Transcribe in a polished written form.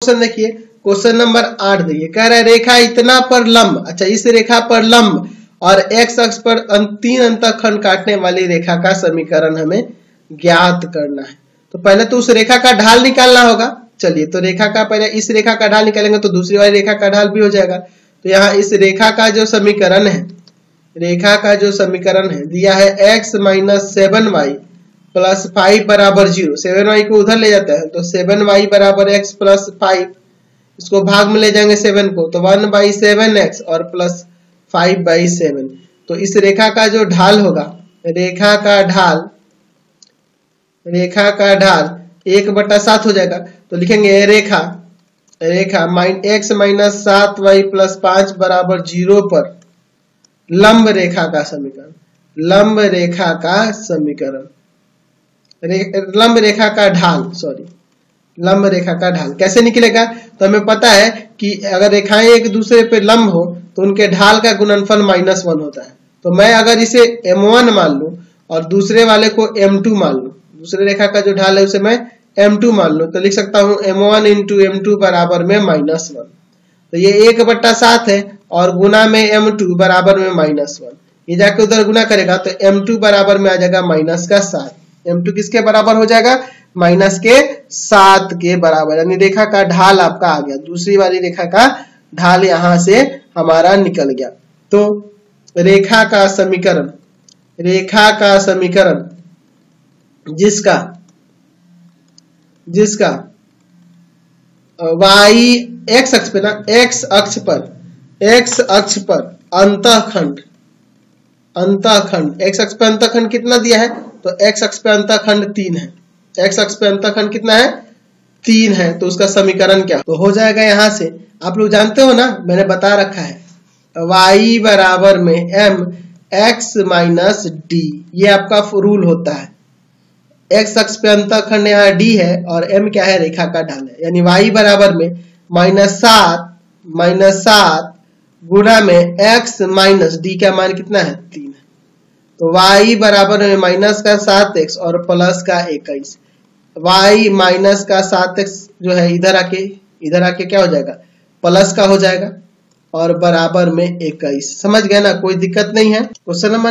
Question देखिए, question number 8 देखिए, कह रहा है रेखा इतना पर लंब, अच्छा इस रेखा पर लंब और x अक्ष पर 3 अंतःखंड काटने वाली रेखा का समीकरण हमें ज्ञात करना है। तो पहले तो उस रेखा का ढाल निकालना होगा। चलिए, तो रेखा का पहले इस रेखा का ढाल निकालेंगे तो दूसरी वाली रेखा का ढाल भी हो जाएगा। तो यहाँ इस रेखा का जो समीकरण है, रेखा का जो समीकरण है दिया है x माइनस 7y प्लस 5 बराबर 0। 7y को उधर ले जाता है तो 7y बराबर x प्लस 5, इसको भाग में ले जाएंगे 7 को तो 1/7x और प्लस 5/7। तो इस रेखा का जो ढाल होगा, रेखा का ढाल 1/7 हो जाएगा। तो लिखेंगे रेखा x माइनस 7y प्लस 5 बराबर 0 पर लंब रेखा का समीकरण, लंब रेखा का समीकरण, लंब रेखा का ढाल, सॉरी लंब रेखा का ढाल कैसे निकलेगा? तो हमें पता है कि अगर रेखाएं एक दूसरे पे लंब हो तो उनके ढाल का गुणनफल -1 होता है। तो मैं अगर इसे m1 मान लूं और दूसरे वाले को m2 मान लूं, दूसरे रेखा का जो ढाल है उसे मैं m2 मान लूं, तो लिख सकता हूं m1 इंटू m2 बराबर में -1। तो ये 1/7 है और गुना में m2 बराबर में -1, ये जाके उधर गुना करेगा तो m2 बराबर में आ जाएगा -7। m2 किसके बराबर हो जाएगा? -7 के बराबर, यानी रेखा का ढाल आपका आ गया, दूसरी वाली रेखा का ढाल यहां से हमारा निकल गया। तो रेखा का समीकरण, रेखा का समीकरण जिसका x अक्ष पे ना, x अक्ष पर अंतःखंड x अक्ष पे अंतःखंड कितना दिया है? तो x अक्ष पे अंतःखंड 3 है। x अक्ष पे अंतःखंड कितना है? 3 है। तो उसका समीकरण क्या तो हो जाएगा? यहां से आप लोग जानते हो ना, मैंने बता रखा है y बराबर में m x माइनस d, ये आपका रूल होता है। x अक्ष पे अंतःखंड यहाँ d है और m क्या है? रेखा का ढाल है, यानी y बराबर में -7 गुणा में x माइनस d का मान कितना है? 3 है। तो y बराबर में -7x और प्लस का 21, y माइनस का 7x जो है इधर आके क्या हो जाएगा? प्लस का हो जाएगा और बराबर में 21। समझ गए ना? कोई दिक्कत नहीं है। Question number